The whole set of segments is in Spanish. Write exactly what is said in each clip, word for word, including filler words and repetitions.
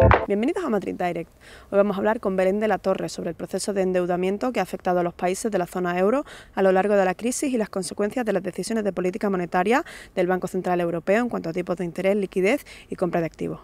Bienvenidos a Madrid Direct. Hoy vamos a hablar con Belén de la Torre sobre el proceso de endeudamiento que ha afectado a los países de la zona euro a lo largo de la crisis y las consecuencias de las decisiones de política monetaria del Banco Central Europeo en cuanto a tipos de interés, liquidez y compra de activos.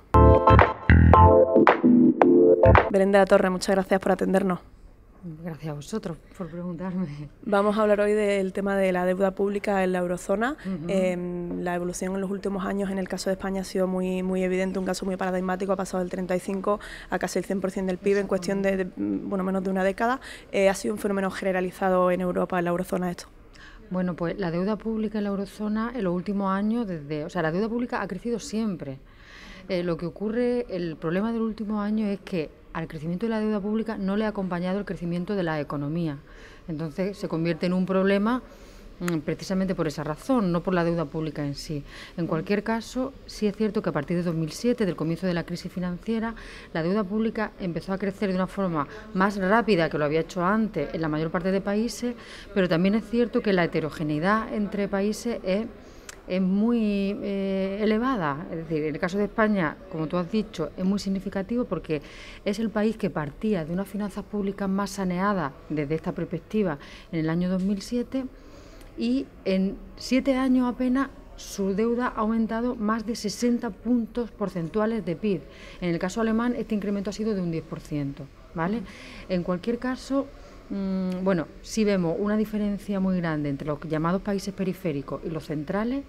Belén de la Torre, muchas gracias por atendernos. Gracias a vosotros por preguntarme. Vamos a hablar hoy del tema de la deuda pública en la eurozona. Uh-huh. eh, la evolución en los últimos años en el caso de España ha sido muy, muy evidente, un caso muy paradigmático, ha pasado del treinta y cinco a casi el cien por ciento del P I B en cuestión de, de bueno, menos de una década. Eh, ha sido un fenómeno generalizado en Europa, en la eurozona esto. Bueno, pues la deuda pública en la eurozona en los últimos años, desde, o sea, la deuda pública ha crecido siempre. Eh, lo que ocurre, el problema del último año es que al crecimiento de la deuda pública no le ha acompañado el crecimiento de la economía. Entonces se convierte en un problema mmm, precisamente por esa razón, no por la deuda pública en sí. En cualquier caso, sí es cierto que a partir de dos mil siete, del comienzo de la crisis financiera, la deuda pública empezó a crecer de una forma más rápida que lo había hecho antes en la mayor parte de países, pero también es cierto que la heterogeneidad entre países es es muy eh, elevada. Es decir, en el caso de España, como tú has dicho, es muy significativo porque es el país que partía de unas finanzas públicas más saneadas desde esta perspectiva en el año dos mil siete y en siete años apenas su deuda ha aumentado más de sesenta puntos porcentuales de P I B. En el caso alemán este incremento ha sido de un diez por ciento, ¿vale? En cualquier caso, bueno, sí vemos una diferencia muy grande entre los llamados países periféricos y los centrales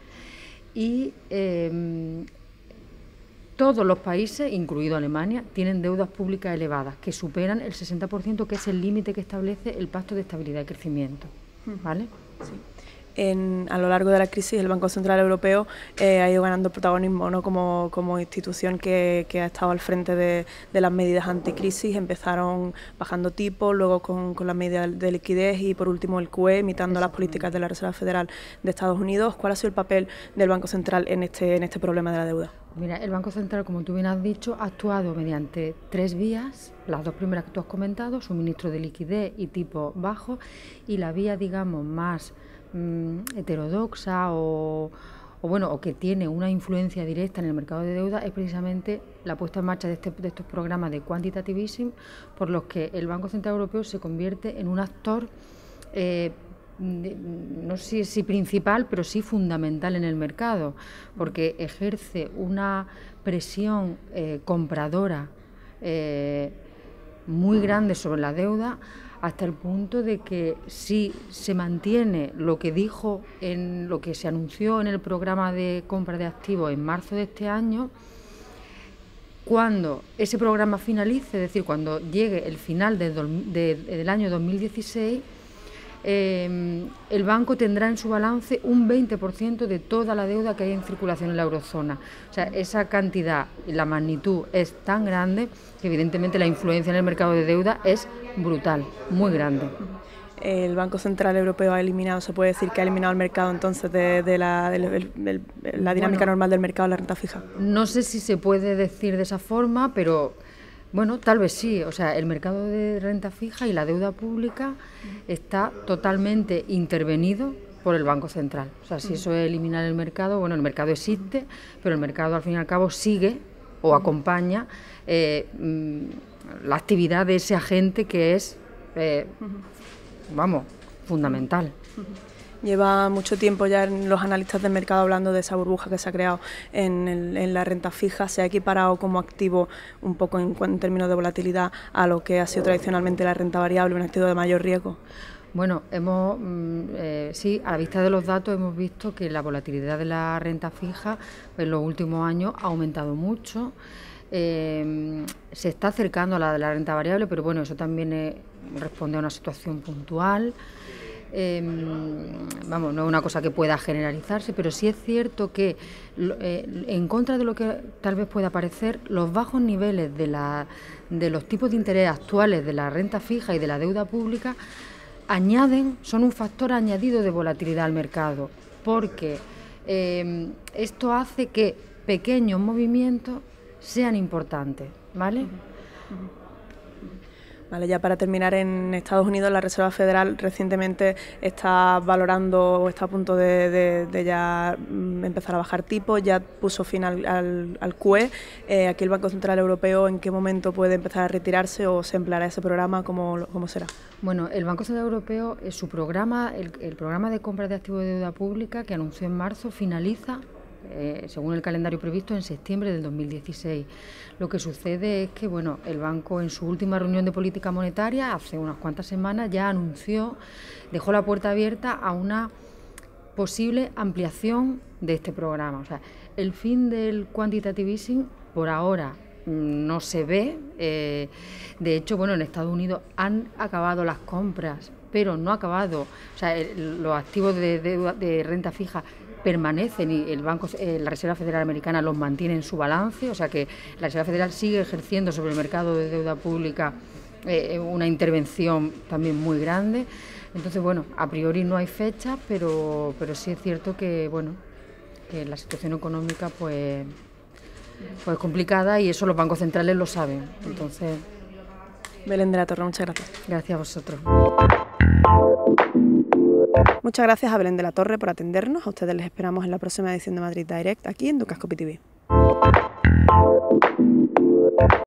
y eh, todos los países, incluido Alemania, tienen deudas públicas elevadas que superan el sesenta por ciento, que es el límite que establece el Pacto de Estabilidad y Crecimiento, ¿vale? Sí. En, a lo largo de la crisis el Banco Central Europeo eh, ha ido ganando protagonismo, ¿no? como, como institución que, que ha estado al frente de, de las medidas anticrisis. Empezaron bajando tipos, luego con, con las medidas de liquidez y por último el Q E, imitando las políticas de la Reserva Federal de Estados Unidos. ¿Cuál ha sido el papel del Banco Central en este, en este problema de la deuda? Mira, el Banco Central, como tú bien has dicho, ha actuado mediante tres vías, las dos primeras que tú has comentado, suministro de liquidez y tipo bajo, y la vía, digamos, más heterodoxa o, o bueno o que tiene una influencia directa en el mercado de deuda es precisamente la puesta en marcha de, este, de estos programas de quantitative easing, por los que el Banco Central Europeo se convierte en un actor eh, de, no sé si principal, pero sí fundamental en el mercado, porque ejerce una presión eh, compradora eh, muy grande sobre la deuda, hasta el punto de que si se mantiene lo que dijo, en lo que se anunció en el programa de compra de activos en marzo de este año, cuando ese programa finalice, es decir, cuando llegue el final de, de, del año dos mil dieciséis, eh, el banco tendrá en su balance un veinte por ciento de toda la deuda que hay en circulación en la eurozona. O sea, esa cantidad y la magnitud es tan grande que evidentemente la influencia en el mercado de deuda es brutal, muy grande. El Banco Central Europeo ha eliminado, se puede decir que ha eliminado el mercado entonces de, de, la, de, de, de la dinámica bueno, normal del mercado de la renta fija. No sé si se puede decir de esa forma, pero bueno, tal vez sí. O sea, el mercado de renta fija y la deuda pública está totalmente intervenido por el Banco Central. O sea, si eso es eliminar el mercado, bueno, el mercado existe, pero el mercado al fin y al cabo sigue o acompaña eh, la actividad de ese agente que es, eh, vamos, fundamental. Lleva mucho tiempo ya en los analistas del mercado hablando de esa burbuja que se ha creado en, el, en la renta fija. Se ha equiparado como activo un poco en, en términos de volatilidad a lo que ha sido tradicionalmente la renta variable, un activo de mayor riesgo. Bueno, hemos eh, sí, a la vista de los datos hemos visto que la volatilidad de la renta fija en los últimos años ha aumentado mucho. Eh, se está acercando a la de la renta variable, pero bueno, eso también es, responde a una situación puntual. Eh, vamos, no es una cosa que pueda generalizarse, pero sí es cierto que eh, en contra de lo que tal vez pueda parecer, los bajos niveles de, la, de los tipos de interés actuales de la renta fija y de la deuda pública añaden, son un factor añadido de volatilidad al mercado, porque eh, esto hace que pequeños movimientos sean importantes, ¿vale? Vale, ya para terminar, en Estados Unidos la Reserva Federal recientemente está valorando o está a punto de, de, de ya empezar a bajar tipos, ya puso fin al, al, al Q E. Eh, aquí el Banco Central Europeo, ¿en qué momento puede empezar a retirarse o se empleará ese programa? ¿Cómo, cómo será? Bueno, el Banco Central Europeo, eh, su programa, el, el programa de compra de activos de deuda pública que anunció en marzo, finaliza Eh, según el calendario previsto, en septiembre del dos mil dieciséis. Lo que sucede es que bueno, el banco en su última reunión de política monetaria, hace unas cuantas semanas, ya anunció, dejó la puerta abierta a una posible ampliación de este programa. O sea, el fin del quantitative easing por ahora no se ve. Eh, de hecho, bueno, en Estados Unidos han acabado las compras, pero no ha acabado, o sea, el, los activos de, de, de renta fija permanecen y el banco, eh, la Reserva Federal Americana los mantiene en su balance, o sea que la Reserva Federal sigue ejerciendo sobre el mercado de deuda pública eh, una intervención también muy grande. Entonces, bueno, a priori no hay fecha, pero, pero sí es cierto que, bueno, que la situación económica pues, pues complicada y eso los bancos centrales lo saben. Entonces, Belén de la Torre, muchas gracias. Gracias a vosotros. Muchas gracias a Belén de la Torre por atendernos. A ustedes les esperamos en la próxima edición de Madrid Direct, aquí en Dukascopy T V.